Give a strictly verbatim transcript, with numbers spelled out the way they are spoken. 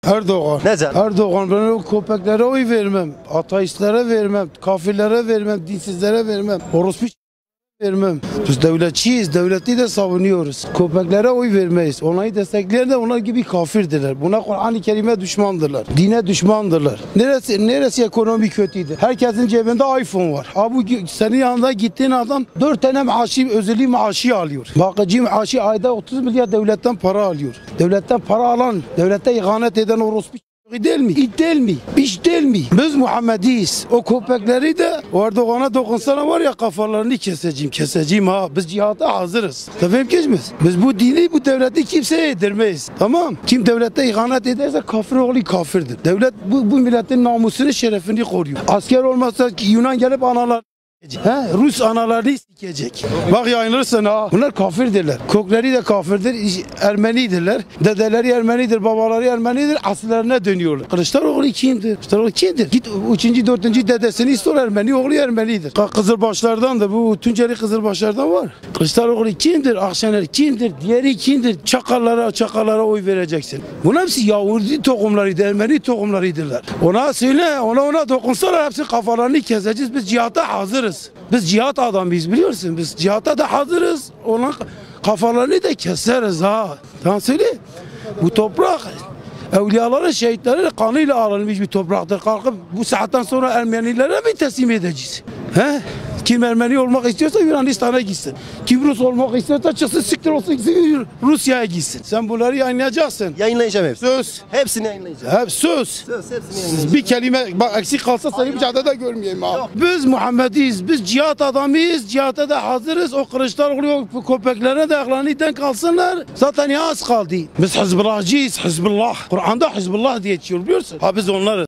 Erdoğan. Neden? Erdoğan. Ben o köpeklere oy vermem. Ateistlere vermem. Kafirlere vermem. Dinsizlere vermem. Orospu vermem. Biz devletçiyiz. Devleti de savunuyoruz. Köpeklere oy vermeyiz. Onları destekleyen de onlar gibi kafirdirler. Buna Kur'an-ı Kerim'e düşmandırlar. Dine düşmandırlar. Neresi, neresi ekonomi kötüydü? Herkesin cebinde iPhone var. Abi senin yanında gittiğin adam dört tane maaşı, özelliği maaşı alıyor. Bakıcı maaşı ayda otuz milyar devletten para alıyor. Devletten para alan, devlete ihanet eden orospu değil mi? İt değil mi? Biş değil mi? Biz Muhammediyiz. O köpekleri de o Erdoğan'a dokunsana var ya kafalarını keseceğim. Keseceğim ha. Biz cihada hazırız. Tabii ki biz. Biz bu dini, bu devleti kimseye yedirmeyiz. Tamam. Kim devlette ihanet ederse kafir oğlu kafirdir. Devlet bu, bu milletin namusunu, şerefini koruyor. Asker olmazsa Yunan gelip analar He, Rus analarını sikecek. Bak yayınlırsın ha. Bunlar kafirdirler. Kökleri de kafirdir. Ermenidirler. Dedeleri Ermenidir. Babaları Ermenidir. Asıllarına dönüyorlar. Kılıçdaroğlu kimdir? Kılıçdaroğlu kimdir? Git üçüncü, dördüncü dedesini sor Ermeni. Oğlu Ermenidir. Kızılbaşlardan da bu Tunceli Kızılbaşlardan var. Kılıçdaroğlu kimdir? Akşener kimdir? Diğeri kimdir? Çakallara çakallara oy vereceksin. Bunlar hepsi Yahudi tohumlarıydı. Ermeni tohumlarıydılar. Ona söyle. Ona ona dokunsalar hepsi kafalarını keseceğiz. Biz cihata hazırız. Biz cihat adamıyız biliyorsun. Biz cihata da hazırız. Ona kafalarını da keseriz ha. Tamam söyle. Bu toprak evliyaların, şehitlerin kanıyla alınmış bir topraktır. Kalkıp bu saatten sonra Ermenilere mi teslim edeceğiz? He? Kim Ermeni olmak istiyorsa Yunanistan'a gitsin. Kim Rus olmak istiyorsa çıksın siktir olsun gitsin Rusya'ya gitsin. Sen bunları yayınlayacaksın. Yayınlayacağım hepsini. Söz. Hepsini yayınlayacağım. Hep söz. Söz hepsini yayınlayacağım. Bir kelime bak eksik kalsa seni bir caddede görmeyeyim abi. Biz Muhammediyiz. Biz cihat adamıyız. Cihata da hazırız. O Kılıçdaroğlu o köpeklerine de ayaklarını denk alsınlar. Zaten ya az kaldı. Biz Hizbullahcıyız. Hizbullah. Kur'an'da Hizbullah diye geçiyor biliyorsun. Ha biz onlarız.